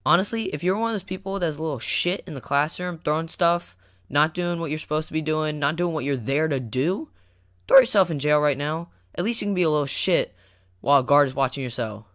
Honestly, if you're one of those people that's a little shit in the classroom, throwing stuff, not doing what you're supposed to be doing, not doing what you're there to do, throw yourself in jail right now. At least you can be a little shit while a guard is watching your cell.